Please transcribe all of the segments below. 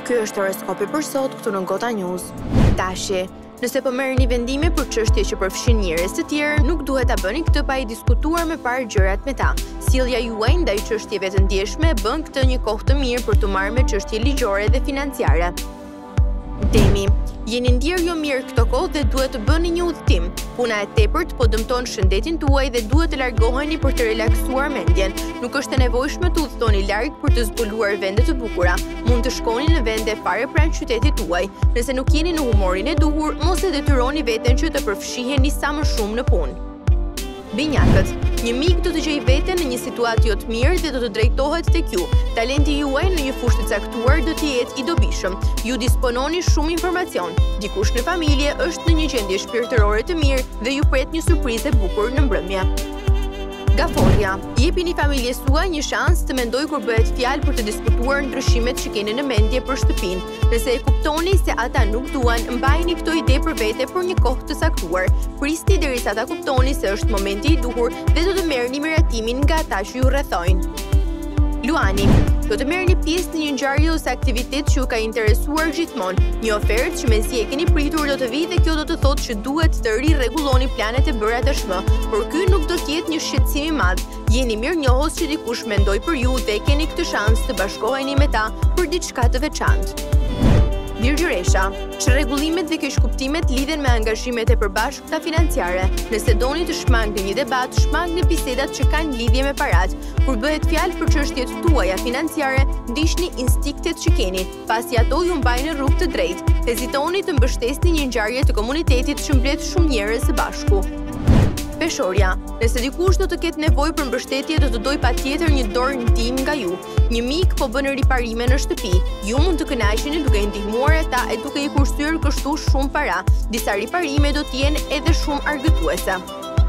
Ky është horoskopi për sot këtu në GotaNews. Tashi, nëse po merrni vendime për çështje që përfshin njerëz të tjerë, nuk duhet ta bëni këtë pa i diskutuar më parë gjërat me ta. Sjellja juaj ndaj çështjeve të ndjeshme bën këtë një kohë të mirë për të marrë me çështje ligjore dhe financiare. Demi, jeni ndjerë jo mirë këto kohë dhe duhet të bëni një udhëtim. Puna e tepërt po dëmton shëndetin tuaj dhe duhet të largoheni për të relaksuar mendjen. Nuk është e nevojshme të udhëtoni larg për të zbuluar vende të bukura. Mund të shkoni në vende fare pranë qytetit tuaj. Nëse nuk jeni në humorin e duhur, mos e detyroni veten që të përfshiheni sa më shumë në punë. Binjakët, një mik do të gjejë veten në një situatë jo të mirë dhe do të drejtohet tek ju. Talenti juaj në një fushë të caktuar do të jetë i dobishëm. Ju dispononi shumë informacion. Dikush në familje është në një gjendje shpirtërore të mirë dhe ju pret një surprizë e bukur në mbrëmje. Gaforja, jepini familjes tuaj një shans të mendoj kur bëhet fjalë për të diskutuar ndryshimet që keni në mendje për shtëpinë. Nëse e kuptoni se ata nuk duan, mbajini këto ide për vete për një kohë të caktuar. Prisni derisa ta kuptoni se është momenti i duhur dhe do të merrni miratimin nga ata që ju rrethojnë. Luani, do të merrni pjesë në një ngjarje ose aktivitet që ju ka interesuar gjithmonë. Një ofertë që mezi e keni pritur do të vijë dhe kjo do të thotë që duhet të rirregulloni planet e bëra tashmë, por ky nuk do të jetë një shqetësim i madh. Jeni mirënjohës që dikush mendoj për ju dhe keni këtë shans të bashkoheni me ta për diçka të veçantë. Virgjëresha, çrregullimet dhe keqkuptimet lidhen me angazhimet e përbashkëta financiare. Nëse doni të shmangni një debat, shmangni bisedat që kanë lidhje me paratë. Kur bëhet fjalë për çështjet tuaja financiare, ndiqni instinktet që keni, pasi ato ju mbajnë në rrugë të drejtë. Hezitoni të mbështesni një ngjarje të komunitetit që mbledh shumë njerëz së bashku. Peshorja, nëse dikush do të ketë nevojë për mbështetje, do të dojë patjetër një dorë ndihmë nga ju. Një mik po bën riparime në shtëpi. Ju mund të kënaqeni duke i ndihmuar ata e duke i kursyer kështu shumë para. Disa riparime do të jenë edhe shumë argëtuese.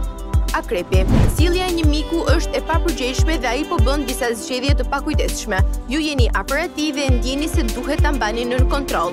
Akrepi, sjellja e një miku është e papërgjegjshme dhe ai po bën disa zgjedhje të pakujdesshme. Ju jeni afër atij dhe ndjeni se duhet ta mbani nën kontroll.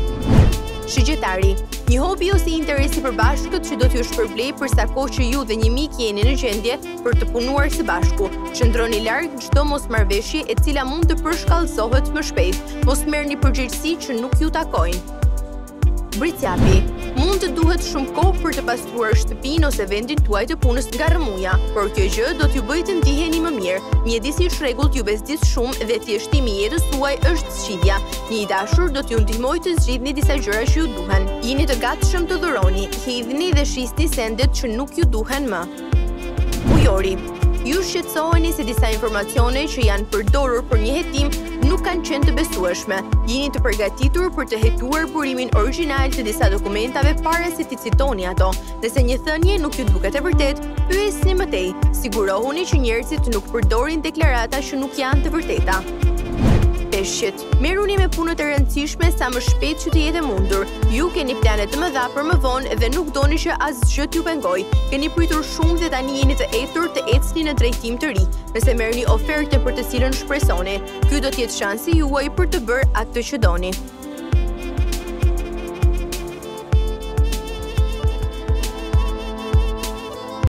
Shqyrtari, një hobi ose interesi përbashkët që do t'ju shpërblej për sa kohë që ju dhe një mik jeni në gjendje për të punuar së bashku. Qëndroni larg çdo mosmarrveshje e cila mund të përshkallëzohet më shpejt. Mos merrni përgjegjësi që nuk ju takojnë. Britsjapi, mund të duhet shumë kohë për të pastruar shtëpinë ose vendin tuaj të punës nga rrëmuja, por kjo gjë do t'ju bëjë të ndiheni më mirë. Mjedisi i shregullt ju bezdis shumë dhe thjeshtimi i jetës tuaj është zgjidhja. Një i dashur do t'ju ndihmojë të zgjidhni disa gjëra që ju duhen. Jeni të gatshëm të dhuroni, hidhni dhe shisni sendet që nuk ju duhen më. Mujori, ju shqetësoheni se disa informacione që janë përdorur për një hetim nuk kanë qenë të besueshme. Jeni të përgatitur për të hetuar burimin origjinal të disa dokumentave para se t'i citoni ato. Nëse një thënie nuk ju duket e vërtet, pyesni më tej. Sigurohuni që njerëzit nuk përdorin deklarata që nuk janë të vërteta. Peshqit, merruni me punët e rëndësishme sa më shpejt që të jetë mundur. Ju keni plane të mëdha për më vonë dhe nuk doni që asgjë t'ju pengojë. Keni pritur shumë dhe tani jeni të etur të ecni në drejtim të ri. Nëse merrni oferte për të cilën shpresoni, ky do të jetë shansi juaj për të bërë atë që doni.